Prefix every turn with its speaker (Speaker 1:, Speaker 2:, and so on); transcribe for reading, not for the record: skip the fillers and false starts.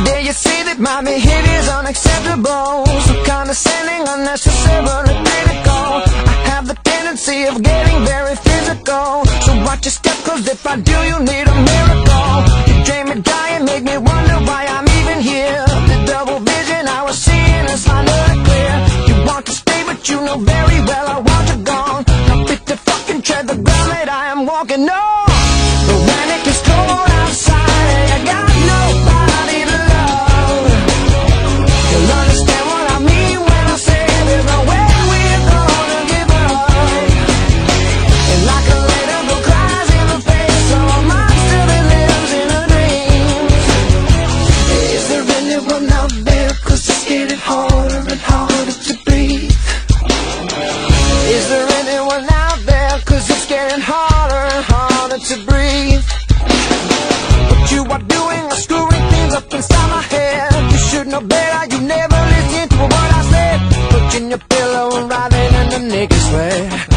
Speaker 1: Yeah, you see that my behavior's unacceptable, so condescending, unnecessarily critical. I have the tendency of getting very physical, so watch your step, cause if I do, you need a miracle. You drain me dry and make me wonder why I'm even here. The double vision I was seeing is finally clear. You want to stay, but you know very well I want you gone. Now pick the fucking tread the ground that I am walking on. The panic is cold outside and I got nobody to love. You'll understand what I mean when I say there's no way we're gonna give up. And like a little girl cries in the face of a monster that lives in a dream. Is there anyone out there? Cause it's getting harder and harder to breathe. Is there anyone out there? Cause it's getting harder and harder to breathe. What you are doing is screwing things up inside my head. You should know better, you never listen to what I said. Touching your pillow and writhing in the naked sweat.